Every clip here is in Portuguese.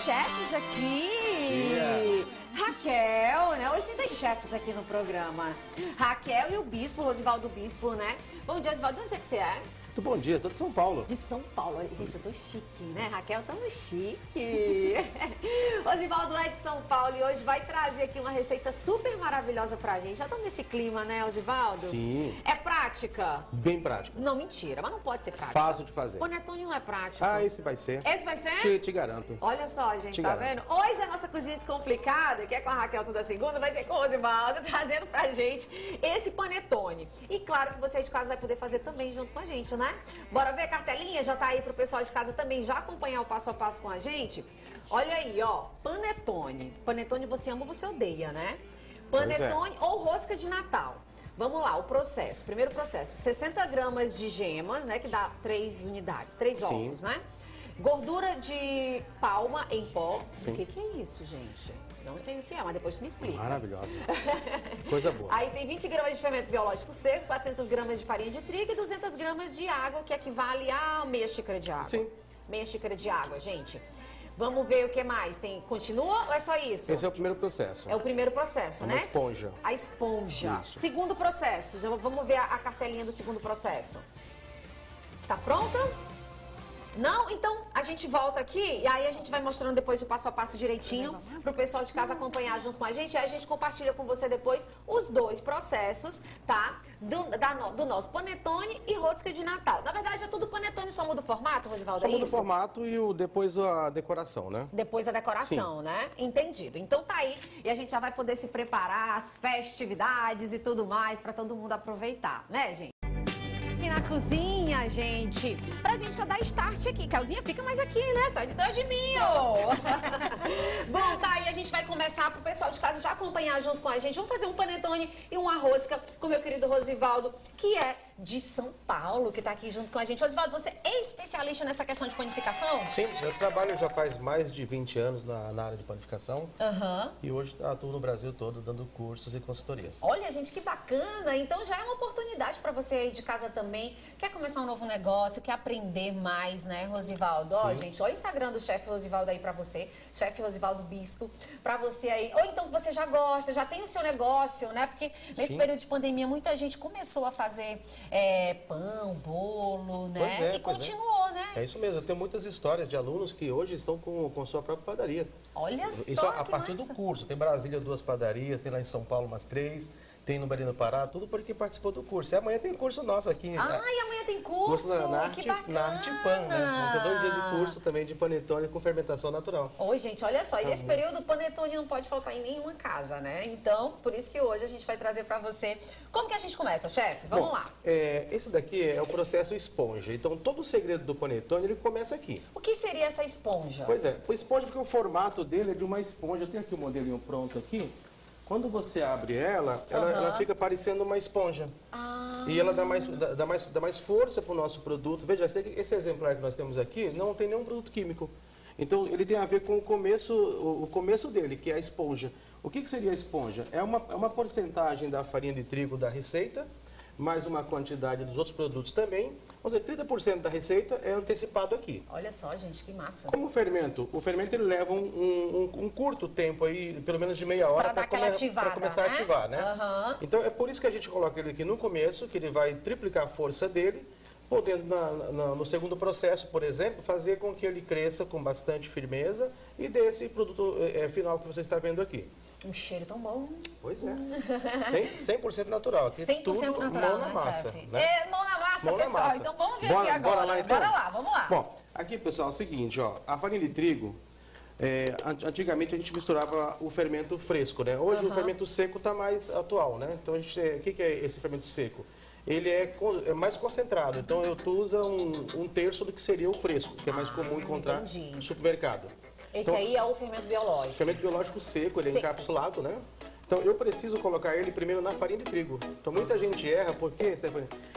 chefes aqui. Raquel, né? Hoje tem 2 chefes aqui no programa. Raquel e o Bispo, Rosivaldo Bispo, né? Bom dia, Rosivaldo. De onde é que você é? Muito bom dia, sou de São Paulo. De São Paulo. Gente, eu tô chique, né? Raquel, tamo chique. Rosivaldo é de São Paulo e hoje vai trazer aqui uma receita super maravilhosa pra gente. Já estamos nesse clima, né, Rosivaldo? Sim. É prática? Bem prático. Não, mentira, mas não pode ser prática. Fácil de fazer. Panetone não é prático. Ah, esse vai ser. Esse vai ser? Te garanto. Olha só, gente, tá vendo? Hoje a nossa cozinha descomplicada, que é com a Raquel toda segunda, vai ser com o Rosivaldo, trazendo pra gente esse panetone. E claro que você aí de casa vai poder fazer também junto com a gente, né? Bora ver a cartelinha? Já tá aí pro pessoal de casa também já acompanhar o passo a passo com a gente? Olha aí, ó, panetone. Panetone você ama ou você odeia, né? Panetone ou rosca de Natal. Vamos lá, o processo. Primeiro processo, 60 gramas de gemas, né, que dá 3 unidades, 3 ovos, né? Gordura de palma em pó. Sim. O que é isso, gente? Não sei o que é, mas depois tu me explica. Maravilhosa. Coisa boa. Aí tem 20 gramas de fermento biológico seco, 400 gramas de farinha de trigo e 200 gramas de água, que equivale a meia xícara de água. Sim. Meia xícara de água, gente. Vamos ver o que mais. Tem, continua ou é só isso? Esse é o primeiro processo. É o primeiro processo, né? Uma esponja. A esponja. Isso. Segundo processo. Já vamos ver a cartelinha do segundo processo. Tá pronta? Não? Então a gente volta aqui e aí a gente vai mostrando depois o passo a passo direitinho pro pessoal de casa acompanhar junto com a gente. Aí a gente compartilha com você depois os 2 processos, tá? Do nosso panetone e rosca de Natal. Na verdade é tudo panetone, só muda o formato, Rosivaldo, Só é muda o isso? formato e depois a decoração, né? Depois a decoração, né? Entendido. Então tá aí e a gente já vai poder se preparar, as festividades e tudo mais pra todo mundo aproveitar, né, gente? Aqui na cozinha, gente, pra gente já dar start aqui. Calzinha, fica mais aqui, né? Sai de trás de mim, ó. Bom, tá aí, a gente vai começar pro pessoal de casa já acompanhar junto com a gente. Vamos fazer um panetone e uma rosca com o meu querido Rosivaldo, que é de São Paulo, que tá aqui junto com a gente. Rosivaldo, você é especialista nessa questão de panificação? Sim, eu trabalho já faz mais de 20 anos na área de panificação. E hoje atuo no Brasil todo dando cursos e consultorias. Olha, gente, que bacana. Então já é uma oportunidade para você aí de casa também. Quer começar um novo negócio, quer aprender mais, né, Rosivaldo? Ó, gente, ó o Instagram do chefe Rosivaldo aí para você, chefe Rosivaldo Bispo, para você aí. Ou então você já gosta, já tem o seu negócio, né? Porque nesse período de pandemia muita gente começou a fazer pão, bolo, né? E continuou, né? É isso mesmo, eu tenho muitas histórias de alunos que hoje estão com sua própria padaria. Olha só, isso a partir do curso. Tem em Brasília 2 padarias, tem lá em São Paulo umas 3, tem no Belém do Pará, tudo porque participou do curso. E amanhã tem curso nosso aqui. Ai, amanhã tem curso? Que bacana! Na Arte Pan, né? Tem 2 dias de curso também de panetone com fermentação natural. Oi, gente, olha só, e nesse período o panetone não pode faltar em nenhuma casa, né? Então, por isso que hoje a gente vai trazer pra você. Como que a gente começa, chefe? Vamos lá. Esse daqui é o processo esponja. Então, todo o segredo do panetone, ele começa aqui. O que seria essa esponja? Pois é, o esponja, porque o formato dele é de uma esponja. Eu tenho aqui o modelinho pronto aqui. Quando você abre ela fica parecendo uma esponja. E ela dá mais força para o nosso produto. Veja, esse exemplar que nós temos aqui não tem nenhum produto químico. Então, ele tem a ver com o começo dele, que é a esponja. O que seria a esponja? É uma porcentagem da farinha de trigo da receita, mais uma quantidade dos outros produtos também. Ou seja, 30% da receita é antecipado aqui. Olha só, gente, que massa. Como o fermento? O fermento ele leva um curto tempo, aí, pelo menos de meia hora, para começar a ativar, né? Então, é por isso que a gente coloca ele aqui no começo, que ele vai triplicar a força dele, podendo, no segundo processo, por exemplo, fazer com que ele cresça com bastante firmeza e dê esse produto final que você está vendo aqui. Um cheiro tão bom. Pois é. 100% natural. Aqui 100% tudo natural, mão na massa. Né? Mão na massa, mão pessoal. Na massa. Então vamos ver aqui agora. Bora lá, então? Bora lá, vamos lá. Bom, aqui, pessoal, é o seguinte, ó. A farinha de trigo, antigamente a gente misturava o fermento fresco, né? Hoje o fermento seco está mais atual, né? Então, o que é esse fermento seco? Ele é mais concentrado, então tu usa um terço do que seria o fresco, que é mais comum encontrar no supermercado. Esse então, aí é o fermento biológico. Fermento biológico seco, ele é encapsulado, né? Então eu preciso colocar ele primeiro na farinha de trigo. Então muita gente erra, por quê, Stephanie?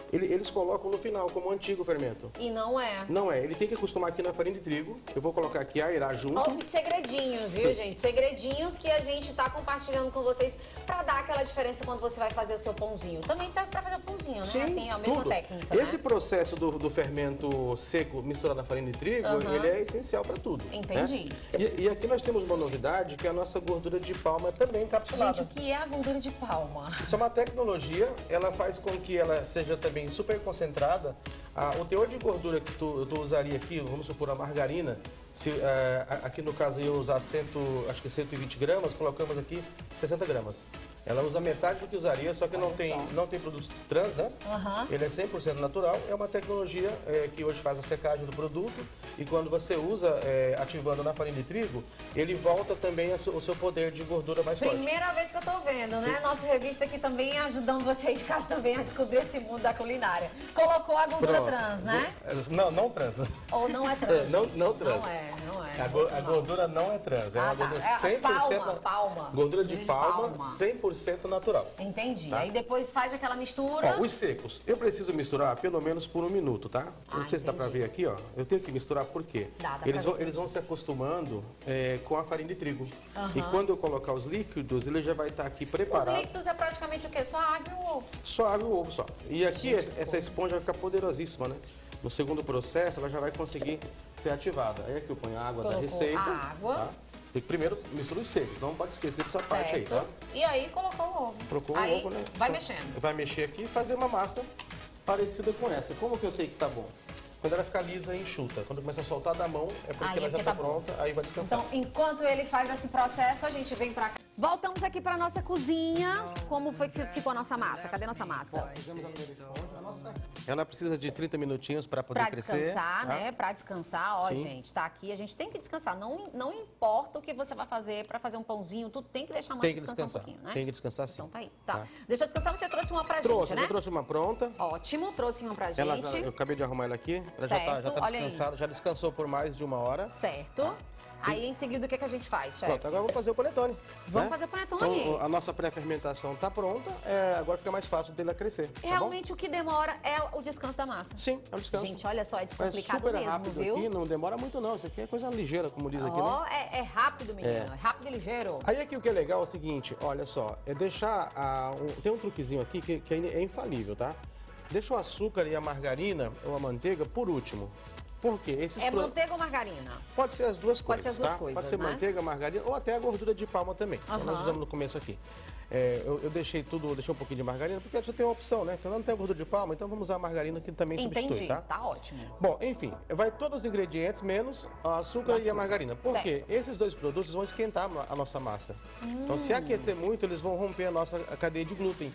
eles colocam no final, como antigo fermento. E não é. Não é. Ele tem que acostumar aqui na farinha de trigo. Eu vou colocar aqui a airá junto. Ó, segredinhos, viu, gente? Segredinhos que a gente tá compartilhando com vocês pra dar aquela diferença quando você vai fazer o seu pãozinho. Também serve pra fazer o pãozinho, né? Sim, assim, é a mesma tudo. técnica, Esse né? processo do fermento seco misturado na farinha de trigo, ele é essencial para tudo. Entendi. Né? E aqui nós temos uma novidade, que é a nossa gordura de palma também encapsulada. Gente, o que é a gordura de palma? Isso é uma tecnologia, ela faz com que ela seja também super concentrada. O teor de gordura que tu usaria aqui, vamos supor a margarina, aqui no caso eu usar acho que 120 gramas, colocamos aqui 60 gramas. Ela usa metade do que usaria, só que não tem produto trans, né? Ele é 100% natural. É uma tecnologia que hoje faz a secagem do produto e quando você usa ativando na farinha de trigo, ele volta também o seu poder de gordura mais forte. Primeira vez que eu tô vendo, né? Sim. Nossa revista aqui também ajudando vocês de casa também a descobrir esse mundo da culinária. Colocou a gordura trans, né? Não trans. Ou não é trans? Não trans. Não é. A gordura não é trans, é uma gordura 100% palma. Gordura de palma, 100% natural. Entendi. Tá? Aí depois faz aquela mistura. Ó, os secos, eu preciso misturar pelo menos por 1 minuto, tá? Não sei se dá pra ver aqui, ó. Eu tenho que misturar por quê? Eles vão se acostumando com a farinha de trigo. E quando eu colocar os líquidos, ele já vai estar aqui preparado. Os líquidos é praticamente o quê? Só água e o ovo? Só água e o ovo, só. E aqui essa esponja vai ficar poderosíssima, né? No segundo processo, ela já vai conseguir ser ativada. Aí aqui eu ponho a água da receita. A água. Tá? E primeiro mistura os secos, não pode esquecer dessa parte aí, tá? E aí colocou o ovo. Colocou aí, o ovo, né? Vai mexendo. Vai mexer aqui e fazer uma massa parecida com essa. Como que eu sei que tá bom? Quando ela ficar lisa e enxuta. Quando começa a soltar da mão, é porque ela já tá pronta, aí vai descansar. Então, enquanto ele faz esse processo, a gente vem pra cá. Voltamos aqui pra nossa cozinha. Como foi que ficou a nossa massa? Cadê a nossa massa? Ela precisa de 30 minutinhos para poder crescer. Pra descansar, tá? né? Pra descansar. Ó, gente, tá aqui. A gente tem que descansar. Não importa o que você vai fazer pra fazer um pãozinho, tu tem que deixar a massa descansar um pouquinho, né? Tem que descansar sim. Então tá aí. Tá. Deixa eu descansar, você trouxe uma pra gente, né? Eu trouxe uma pronta. Ótimo, trouxe uma pra gente. Eu acabei de arrumar ela aqui. Ela certo, já tá descansada, já descansou por mais de 1 hora. Certo. Tá. Aí, em seguida, o que a gente faz, chefe? Pronto, agora vamos fazer o panetone. Vamos fazer o panetone. Então, a nossa pré-fermentação está pronta, agora fica mais fácil dele crescer. Tá realmente, o que demora é o descanso da massa. Sim, é o descanso. Gente, olha só, é descomplicado super mesmo, rápido viu? aqui, não demora muito não. Isso aqui é coisa ligeira, como diz aqui, Ó, né? é rápido, menino. É rápido e ligeiro. Aí aqui o que é legal é o seguinte, olha só, é deixar tem um truquezinho aqui que é infalível, tá? Deixa o açúcar e a margarina ou a manteiga por último. Por quê? Manteiga ou margarina? Pode ser as duas coisas, Pode ser as duas tá? coisas, Pode ser né? manteiga, margarina ou até a gordura de palma também. Então, nós usamos no começo aqui. Eu deixei um pouquinho de margarina, porque você tem uma opção, né? Eu não tenho gordura de palma, então vamos usar a margarina que também substitui, tá? Tá ótimo. Bom, enfim, vai todos os ingredientes menos o açúcar e a margarina. Por quê? Esses dois produtos vão esquentar a nossa massa. Então, se aquecer muito, eles vão romper a nossa cadeia de glúten.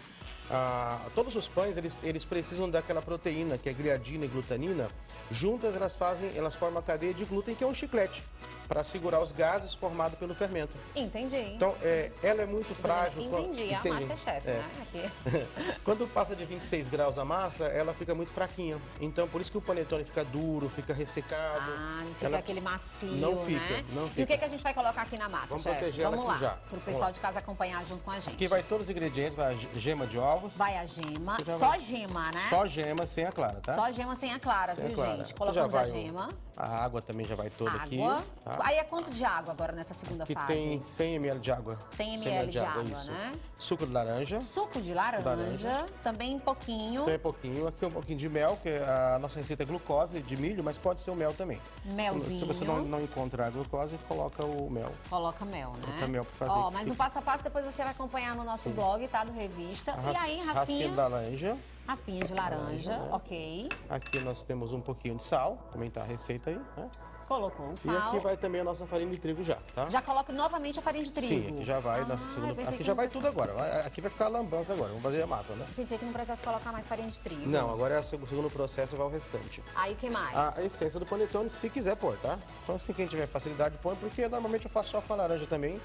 Todos os pães, eles precisam daquela proteína, que é gliadina e glutanina. Juntas, elas formam a cadeia de glúten, que é um chiclete, para segurar os gases formados pelo fermento. Entendi. Então, ela é muito frágil. Entendi, a Masterchef, né? Aqui. Quando passa de 26 graus a massa, ela fica muito fraquinha. Então, por isso que o panetone fica duro, fica ressecado. Não fica aquele macio, não fica, né? Não fica. E o que a gente vai colocar aqui na massa, Vamos chefe? proteger ela aqui já. Para o pessoal de casa acompanhar junto com a gente. Aqui vai todos os ingredientes, vai a gema de ovos. Vai a gema, só gema, né? Só gema, sem a clara, tá? Só gema sem a clara, viu, gente? Colocamos a gema. A água também já vai toda aqui. Tá? Aí é quanto de água agora nessa segunda fase? Aqui tem 100 ml de água. 100 ml de água, isso. né? Suco de laranja. Suco de laranja. Também pouquinho. Também pouquinho. Aqui um pouquinho de mel, que a nossa receita é glucose de milho, mas pode ser o mel também. Melzinho. Se você não encontrar a glucose, coloca o mel. Coloca mel, né? Coloca mel pra fazer. Mas no passo a passo depois você vai acompanhar no nosso blog, tá? Do Revista. E aí, raspinha de laranja. Raspinha de laranja, ok. Aqui nós temos um pouquinho de sal, também tá a receita aí, né? Colocou o sal. E aqui vai também a nossa farinha de trigo já, tá? Já coloca novamente a farinha de trigo? Sim, aqui já vai na segunda... Aqui já vai tudo agora. Aqui vai ficar a lambança agora, vamos fazer a massa, né? Pensei que não precisasse colocar mais farinha de trigo. Não, agora o segundo processo vai o restante. Aí o que mais? A essência do panetone, se quiser pôr, tá? Então, se quem tiver facilidade, põe, porque normalmente eu faço só com a laranja também.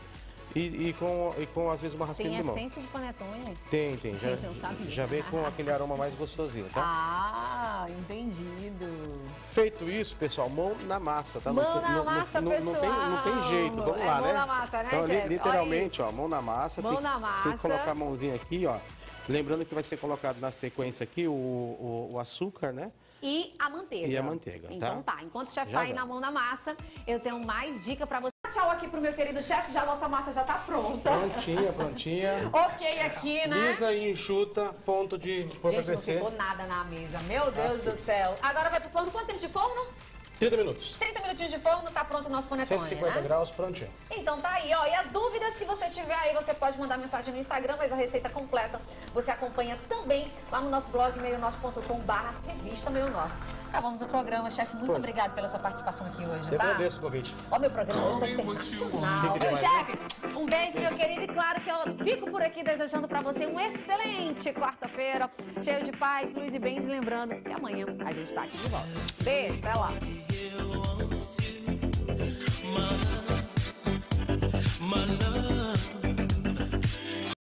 E com, às vezes, uma raspinha de limão. Tem essência de panetone? Tem. Gente, eu não sabia. Já vem com aquele aroma mais gostosinho, tá? Entendido. Feito isso, pessoal, mão na massa, tá? Mão na massa, pessoal. Não tem jeito, vamos lá, né? Mão na massa, né, então, chefe? literalmente, ó, mão na massa. Mão na massa. Tem que colocar a mãozinha aqui, ó. Lembrando que vai ser colocado na sequência aqui o açúcar, né? E a manteiga. E a manteiga, tá? Então tá. Enquanto o chefe tá aí na mão da massa, eu tenho mais dica pra você. Tchau aqui pro meu querido chefe, já a nossa massa já tá pronta. Prontinha, prontinha. Ok aqui, né? Lisa e enxuta, ponto a Gente, crescer. não ficou nada na mesa. Meu Deus do céu. Agora vai pro forno. Quanto tempo de forno? 30 minutos. 30 minutinhos de forno, tá pronto o nosso panetone, 150 né? graus, prontinho. Então tá aí, ó. E as dúvidas que você tiver aí, você pode mandar mensagem no Instagram, mas a receita completa você acompanha também lá no nosso blog meionorte.com/revista Meio Norte. Acabamos o programa, chefe. Muito obrigado pela sua participação aqui hoje, Eu tá? agradeço o convite. Ó, meu programa hoje tá internacional. Viu, chefe? Um beijo, meu querido. E claro que eu fico por aqui desejando pra você uma excelente quarta-feira, cheio de paz, luz e bens. E lembrando que amanhã a gente tá aqui de volta. Beijo, até lá. My love